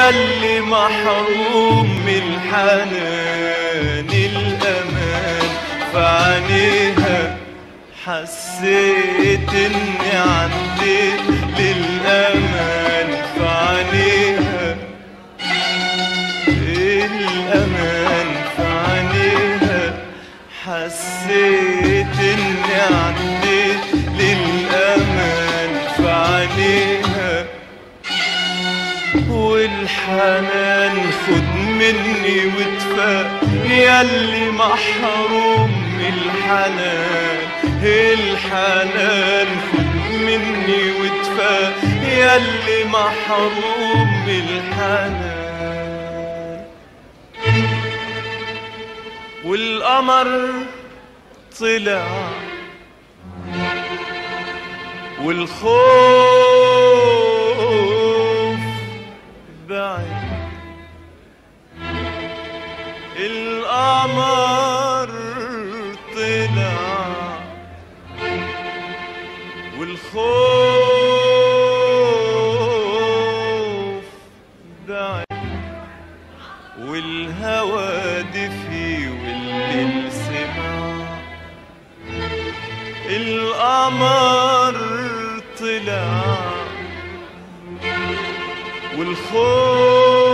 ياللي محروم من الحنان الأمان في عينيها، حسيت إني عديت للأمان في عينيها، الأمان في عينيها، حسيت إني عديت للأمان في عينيها. والحنان خد مني وادفى ياللي محروم من الحنان، الحنان خد مني وادفى ياللي محروم من الحنان. والقمر طلع والخوف بعد، القمر طلع والخوف بعد، والهوى دفي والليل سمع. القمر طلع والخوف